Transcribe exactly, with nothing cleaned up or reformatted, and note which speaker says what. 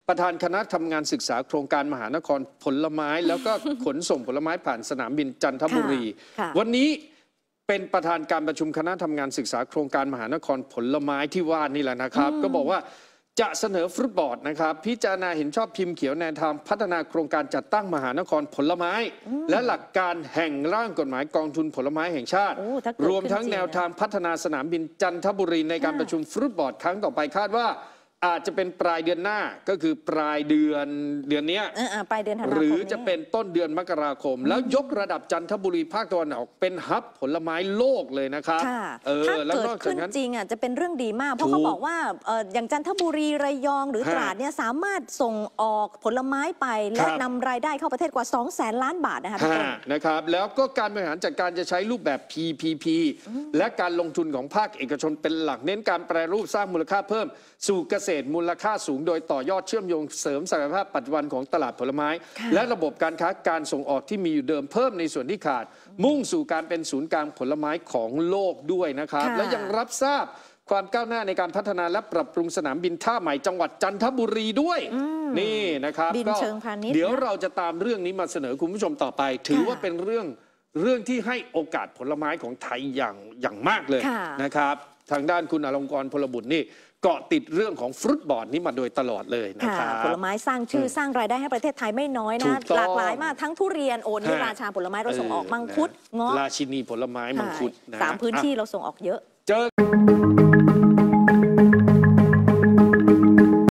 Speaker 1: ประธานคณะทำงานศึกษาโครงการมหานครผลไม้ แล้วก็ขนส่งผลไม้ผ่านสนามบินจันทบุรีวันนี้เป็นประธานการประชุมคณะทำงานศึกษาโครงการมหานครผลไม้ที่ว่านี่แหละนะครับก็บอกว่าจะเสนอฟุตบอร์ดนะครับพิจารณาเห็นชอบพิมพ์เขียวแนวทางพัฒนาโครงการจัดตั้งมหานครผลไม้และหลักการแห่งร่างกฎหมายกองทุนผลไม้แห่งชาติรวมทั้งแนวทางพัฒนาสนามบินจันทบุรีในการประชุมฟุตบอร์ดครั้งต่อไปคาดว่าอาจจะเป็นปลายเดือนหน้าก็คือปลายเดือนเดือนนี้
Speaker 2: ปลายเดือนธันวาคม
Speaker 1: หรือจะเป็นต้นเดือนมกราคมแล้วยกระดับจันทบุรีภาคตะวันออกเป็นฮับผลไม้โลกเลยนะครับ
Speaker 2: ถ้าเกิดขึ้นจริงอ่ะจะเป็นเรื่องดีมากเพราะเขาบอกว่าอย่างจันทบุรีระยองหรือตราดเนี่ยสามารถส่งออกผลไม้ไปและนำรายได้เข้าประเทศกว่า สองแสน ล้านบาทนะคะ
Speaker 1: นะครับแล้วก็การบริหารจัดการจะใช้รูปแบบ พี พี พี และการลงทุนของภาคเอกชนเป็นหลักเน้นการแปรรูปสร้างมูลค่าเพิ่มสู่เกษตรมูลค่าสูงโดยต่อยอดเชื่อมโยงเสริมศักยภาพปัจจุบันของตลาดผลไม้และระบบการค้าการส่งออกที่มีอยู่เดิมเพิ่มในส่วนที่ขาดมุ่งสู่การเป็นศูนย์กลางผลไม้ของโลกด้วยนะครับและยังรับทราบความก้าวหน้าในการพัฒนาและปรับปรุงสนามบินท่าใหม่จังหวัดจันทบุรีด้วยนี่นะครับ
Speaker 2: บินเชิงพาณิชย์
Speaker 1: เดี๋ยวเราจะตามเรื่องนี้มาเสนอคุณผู้ชมต่อไปถือว่าเป็นเรื่องเรื่องที่ให้โอกาสผลไม้ของไทยอย่างอย่างมากเลยนะครับทางด้านคุณอลงกรณ์พลบุตรนี่เกาะติดเรื่องของฟรุตบอร์ดนี้มาโดยตลอดเลยนะครับ
Speaker 2: ผลไม้สร้างชื่อสร้างรายได้ให้ประเทศไทยไม่น้อยนะหลากหลายมากทั้งทุเรียนโอนี่ราชาผลไม้เราส่งออกมังคุดเงาะ
Speaker 1: ราชินีผลไม้มังคุด
Speaker 2: สามพื้นที่เราส่งออกเยอะ
Speaker 1: เจอ